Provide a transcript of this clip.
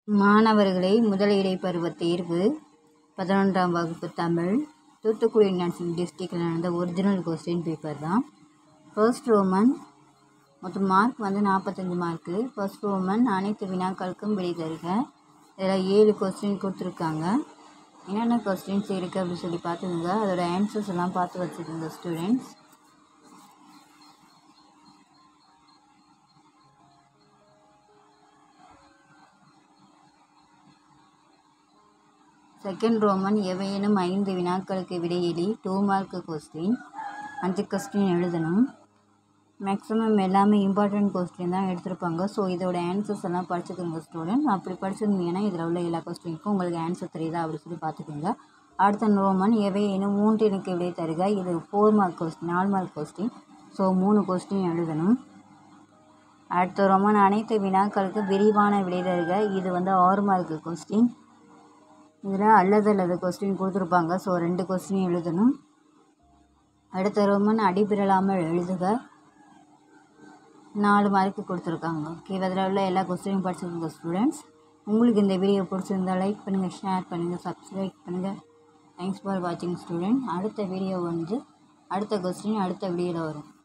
மாணவர்களை முதல் இடைப்பருவ தேர்வு 11ஆம் வகுப்பு தமிழ் தூத்துக்குடி நேஷனல் டிஸ்ட்ரிக்டில் நடந்த ஒரிஜினல் கொஸ்டின் பேப்பர் தான். ஃபர்ஸ்ட் ரோமன் மொத்தம் மார்க் 45 மார்க்கு. ஃபர்ஸ்ட் ரோமன் அனைத்து வினாக்களுக்கும் விடை தருக. இதில் 7 கொஸ்டின் கொடுத்துருக்காங்க. என்னென்ன கொஸ்டின்ஸ் இருக்குது அப்படின்னு சொல்லி பார்த்துக்கோங்க. அதோட ஆன்சர்ஸ் எல்லாம் பார்த்து வச்சுக்கோங்க ஸ்டூடெண்ட்ஸ். செகண்ட் ரோமன் எவையேனும் 5 வினாக்களுக்கு விடையெளி 2 மார்க் கொஸ்டின். 5 கொஸ்டின் எழுதணும். மேக்ஸிமம் எல்லாமே இம்பார்ட்டண்ட் கொஸ்டின் தான் எடுத்திருப்பாங்க. ஸோ இதோட ஆன்சர்ஸ் எல்லாம் படிச்சுக்கோங்க ஸ்டூடெண்ட். அப்படி படிச்சிருந்தீங்கன்னா இதில் உள்ள எல்லா கொஸ்டினுக்கும் உங்களுக்கு ஆன்சர் தெரியுதா அப்படின்னு சொல்லி பார்த்துக்கோங்க. அடுத்த ரோமன் எவையேனும் 3 எனக்கு விடை தருக. இது 4 mark question, 4 mark question. So 3 question எழுதணும். அடுத்த ரோமன் அனைத்து வினாக்களுக்கு விரிவான விடை தருக. இது 6 மார்க் கொஸ்டின். இதில் அல்லது கொஸ்டின் கொடுத்துருப்பாங்க. ஸோ 2 கொஸ்டின் எழுதணும். அடுத்த ரோமன் அடிபிரலாமல் எழுதுக. 4 மார்க்கு கொடுத்துருக்காங்க. ஓகே, அதில் உள்ள எல்லா கொஸ்டினும் படிச்சுக்கோங்க ஸ்டூடெண்ட்ஸ். உங்களுக்கு இந்த வீடியோ பிடிச்சிருந்தால் லைக் பண்ணுங்கள், ஷேர் பண்ணுங்கள், சப்ஸ்கிரைப் பண்ணுங்கள். தேங்க்ஸ் ஃபார் வாட்சிங் ஸ்டூடெண்ட். அடுத்த வீடியோ அடுத்த கொஸ்டின் அடுத்த வீடியோவில் வரும்.